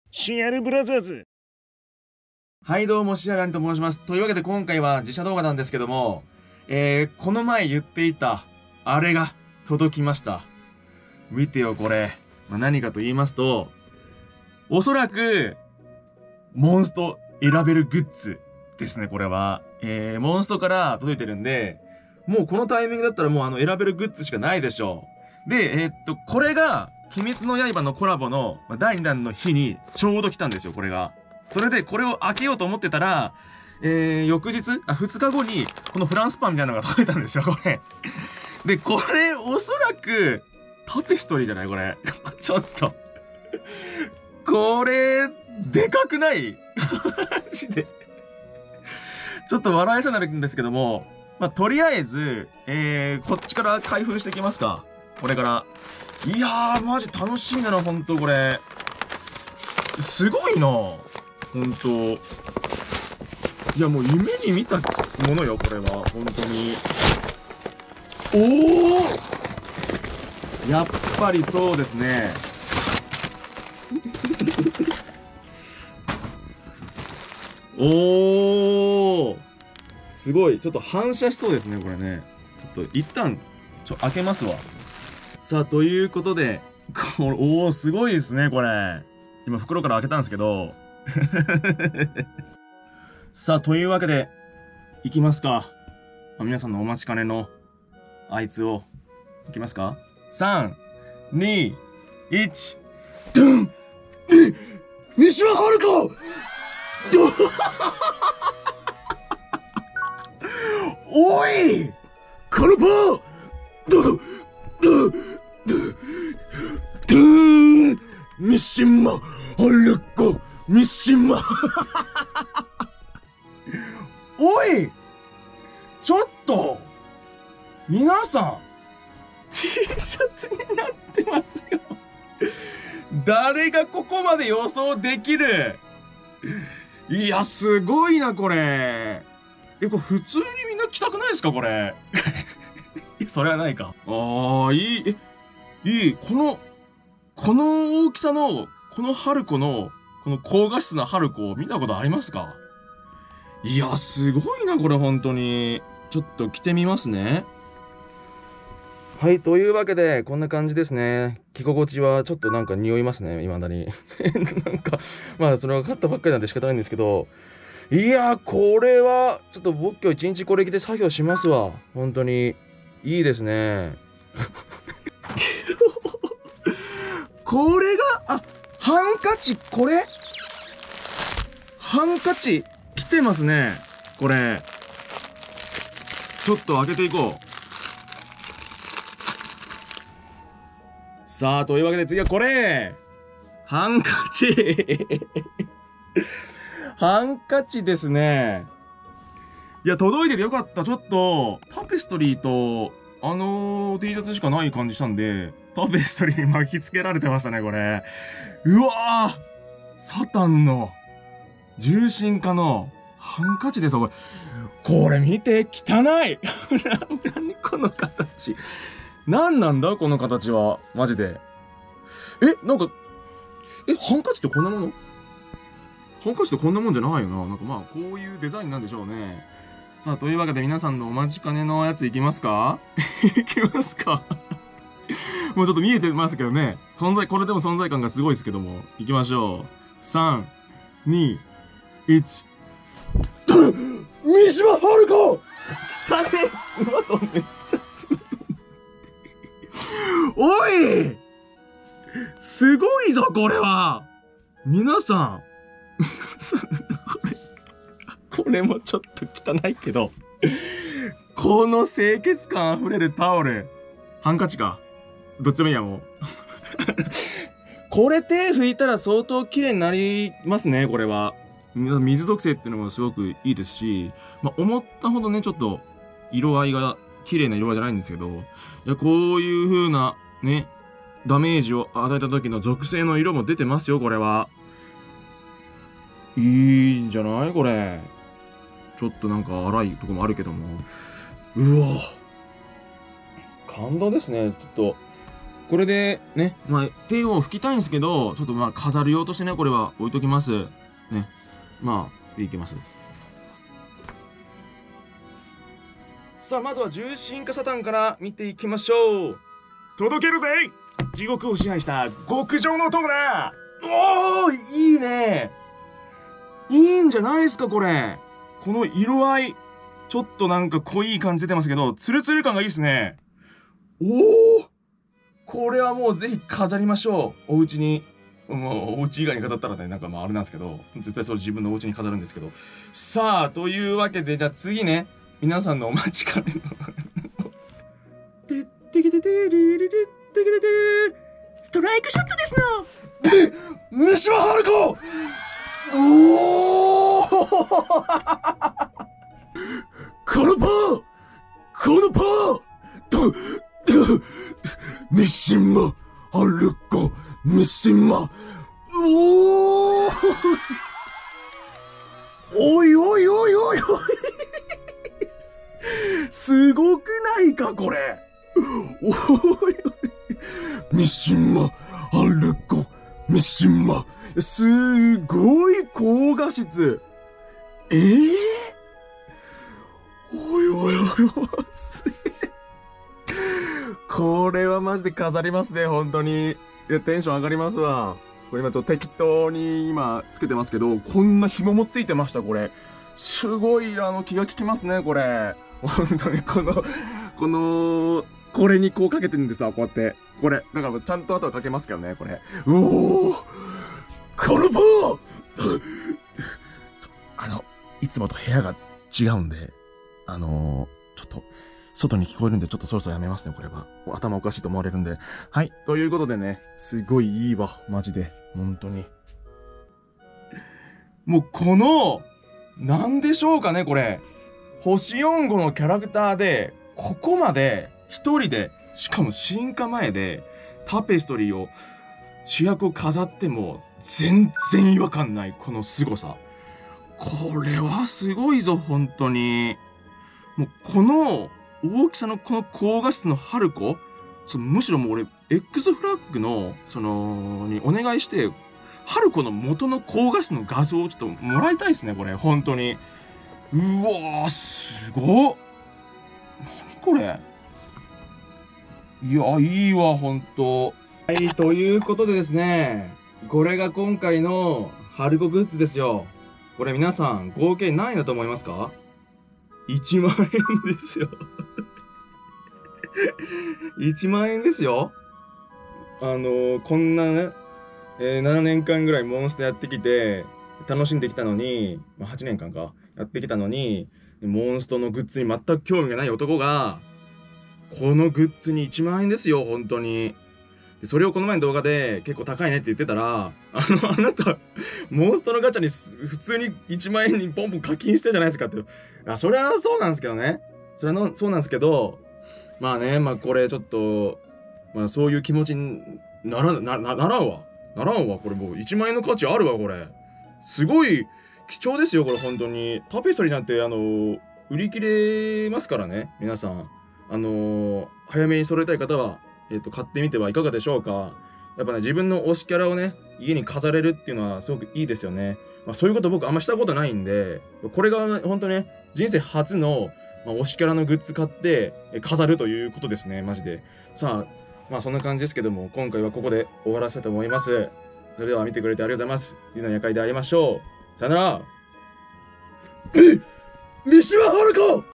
シアルブラザーズ。 はい、どうも、シアランと申します。というわけで今回は自社動画なんですけども、この前言っていた、あれが届きました。見てよ、これ。何かと言いますと、おそらく、モンスト選べるグッズですね、これは。モンストから届いてるんで、もうこのタイミングだったらもう選べるグッズしかないでしょう。で、これが、鬼滅の刃のコラボの第2弾の日にちょうど来たんですよ、これが。それで、これを開けようと思ってたら、翌日、2日後に、このフランスパンみたいなのが届いたんですよ、これ。で、これ、おそらく、タペストリーじゃないこれ。ちょっと。これ、でかくないマジで。ちょっと笑いそうになるんですけども、とりあえず、こっちから開封していきますか。これから。いやー、マジ楽しみだな、ほんと、これ。すごいな。ほんと。いや、もう夢に見たものよ、これは。ほんとに。おー！やっぱりそうですね。おー！すごい。ちょっと反射しそうですね、これね。ちょっと一旦、開けますわ。さあ、ということで、おー、すごいですね、これ。今、袋から開けたんですけど。さあ、というわけで、いきますか。皆さんのお待ちかねの、あいつを、いきますか ?3、2、1、ドゥン！三島春子！おい！このパー！三島春子！三島おい！ちょっと皆さん T シャツになってますよ。誰がここまで予想できる？いや、すごいな、これ。これ普通にみんな着たくないですか、これ。いや、それはないか。ああ、いい。いい。この大きさの、この春子の、この高画質な春子を見たことありますか？いや、すごいな、これ、本当に。ちょっと着てみますね。はい、というわけで、こんな感じですね。着心地はちょっとなんか匂いますね、未だに。なんか、それは買ったばっかりなんで仕方ないんですけど、いやー、これは、ちょっと僕今日一日これ着て作業しますわ。本当に。いいですね。これが、ハンカチ、これハンカチ、来てますね。これ。ちょっと開けていこう。さあ、というわけで次はこれ！ハンカチハンカチですね。いや、届いててよかった。ちょっと、タペストリーと、T シャツしかない感じしたんで、タペストリーに巻きつけられてましたね、これ。うわぁ！サタンの、重心化の、ハンカチですよ、これ。これ見て、汚い何この形。何なんだこの形は。マジで。なんか、ハンカチってこんなもの？ハンカチってこんなもんじゃないよな。なんかこういうデザインなんでしょうね。さあ、というわけで皆さんのお待ちかねのやついきますか？いきますか？もうちょっと見えてますけどね。これでも存在感がすごいですけども。いきましょう。3、2、1。三島春子！汚ねえ！妻とめっちゃ妻と。おい！すごいぞ、これは！皆さん。これもちょっと汚いけど。この清潔感あふれるタオル。ハンカチか。どっちでもいいや、もう。これ手拭いたら相当綺麗になりますね、これは。水属性っていうのもすごくいいですし、思ったほどね、ちょっと、色合いが、綺麗な色合いじゃないんですけど、いや、こういう風な、ね、ダメージを与えた時の属性の色も出てますよ、これは。いいんじゃないこれ。ちょっとなんか荒いとこもあるけども。うわ。感動ですね。ちょっと、 これでね、まあ、手を拭きたいんですけど、ちょっとまあ、飾る用としてね、これは置いときます。ね。まあ、次いきます。さあ、まずは重心化サタンから見ていきましょう。届けるぜ、地獄を支配した極上の友だ。おー、いいね。いいんじゃないですか、これ。この色合い。ちょっとなんか濃い感じ出てますけど、ツルツル感がいいですね。おー、これはもうぜひ飾りましょう。お家に。もうお家以外に飾ったらね、なんかまああれなんですけど、絶対それ自分のお家に飾るんですけど。さあ、というわけで、じゃあ次ね、皆さんのお待ちかねの。てってけててるるるってけててストライクショットですの。三島春子。おお。このパー、このパー。三島春子、三島。おお。おいおいおいおいおい。すごくないかこれ。おいおい。三島春子、三島。すごい高画質。おいおいおいおい。これはマジで飾りますね、本当に。いや、テンション上がりますわ。これ今ちょっと適当に今つけてますけど、こんな紐もついてました、これ。すごい、気が利きますね、これ。本当に、これにこうかけてるんですわ、こうやって。これ。だからちゃんと後はかけますけどね、これ。うおー、この棒いつもと部屋が違うんで、ちょっと、外に聞こえるんで、ちょっとそろそろやめますね、これは。頭おかしいと思われるんで。はい。ということでね、すごいいいわ、マジで。本当に。もう、なんでしょうかね、これ。星4号のキャラクターで、ここまで、一人で、しかも進化前で、タペストリーを、主役を飾っても、全然違和感ない、この凄さ。これはすごいぞ、本当に。もう、この、大きさのこの高画質の春子、むしろもう俺、X フラッグの、にお願いして、春子の元の高画質の画像をちょっともらいたいですね、これ、本当に。うわー、すごっ。何これ。いや、いいわ、本当。はい、ということでですね、これが今回の春子グッズですよ。これ皆さん、合計何円だと思いますか？1万円ですよ。1万円ですよ。こんなね、7年間ぐらいモンスターやってきて、楽しんできたのに、8年間か、やってきたのに、モンストのグッズに全く興味がない男が、このグッズに1万円ですよ、本当に。でそれをこの前の動画で結構高いねって言ってたら、あなた、モンストのガチャに普通に1万円にポンポン課金してるじゃないですかって。それはそうなんですけどね。そうなんですけど、まあね、これちょっと、そういう気持ちにならんわ。これもう1万円の価値あるわ、これ。すごい貴重ですよ、これ本当に。タペストリーなんて、売り切れますからね、皆さん。早めに揃えたい方は、買ってみてはいかがでしょうか。やっぱね、自分の推しキャラをね、家に飾れるっていうのはすごくいいですよね。そういうこと僕あんましたことないんで、これが本当ね、人生初の、推しキャラのグッズ買って飾るということですね、マジで。さあ、そんな感じですけども、今回はここで終わらせたいと思います。それでは見てくれてありがとうございます。次の夜会で会いましょう。さよなら。三島春子